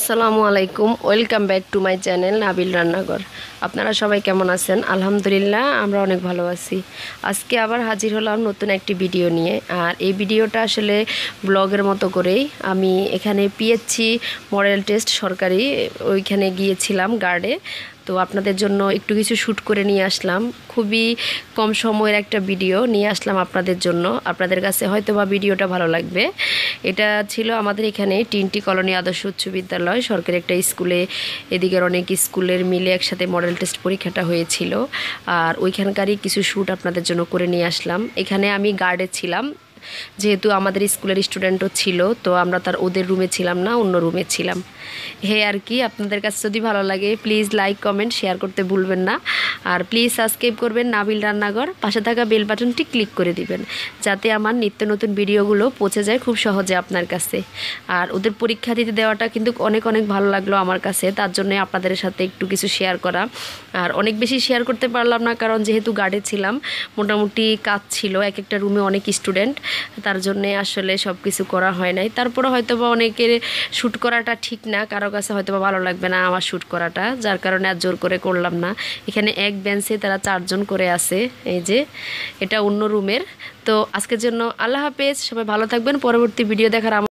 আসসালামু আলাইকুম, welcome back to my channel Nabil রান্নাঘর। আপনারা সবাই কেমন আছেন? আলহামদুলিল্লাহ, আমরা অনেক ভালো আছি। আজকে আবার হাজির হলাম নতুন একটি ভিডিও নিয়ে। আর এই ভিডিওটা আসলে ব্লগের মতো করেই আমি এখানে পিএইচসি মডেল টেস্ট সরকারি ওইখানে গিয়েছিলাম গার্ডে। তো আপনাদের জন্য একটু কিছু শ্যুট করে নিয়ে আসলাম। খুবই কম সময়ের একটা ভিডিও নিয়ে আসলাম আপনাদের জন্য। আপনাদের কাছে হয়তো বা ভিডিওটা ভালো লাগবে। এটা ছিল আমাদের এখানে টিনটি কলোনি আদর্শ উচ্চ বিদ্যালয় সরকারি একটা স্কুলে, এদিকের অনেক স্কুলের মিলে একসাথে মডেল টেস্ট পরীক্ষাটা হয়েছিল। আর ওইখানকারই কিছু শ্যুট আপনাদের জন্য করে নিয়ে আসলাম। এখানে আমি গার্ডে ছিলাম, যেহেতু আমাদের স্কুলের স্টুডেন্টও ছিল, তো আমরা তার ওদের রুমে ছিলাম না, অন্য রুমে ছিলাম। আর কি, আপনাদের কাছে যদি ভালো লাগে প্লিজ লাইক কমেন্ট শেয়ার করতে ভুলবেন না। আর প্লিজ সাবস্ক্রাইব করবেন নাবিল রান্নাঘর, পাশে থাকা বেল বাটনটি ক্লিক করে দিবেন, যাতে আমার নিত্য নতুন ভিডিওগুলো পৌঁছে যায় খুব সহজে আপনার কাছে। আর ওদের পরীক্ষা দিতে দেওয়াটা কিন্তু অনেক অনেক ভালো লাগলো আমার কাছে, তার জন্য আপনাদের সাথে একটু কিছু শেয়ার করা। আর অনেক বেশি শেয়ার করতে পারলাম না, কারণ যেহেতু গার্ডে ছিলাম, মোটামুটি কাজ ছিল, এক একটা রুমে অনেক স্টুডেন্ট, তার জন্যে আসলে সব কিছু করা হয় নাই। তারপরে হয়তো বা অনেকের শ্যুট করাটা ঠিক না, কারো কাছে হয়তো বা ভালো লাগবে না আমার শ্যুট করাটা, যার কারণে আর জোর করে করলাম না। এখানে এক বেঞ্চে তারা 4 জন করে আছে, এই যে এটা অন্য রুমের। তো আজকের জন্য আল্লাহ হাফেজ, সবাই ভালো থাকবেন। পরবর্তী ভিডিও দেখার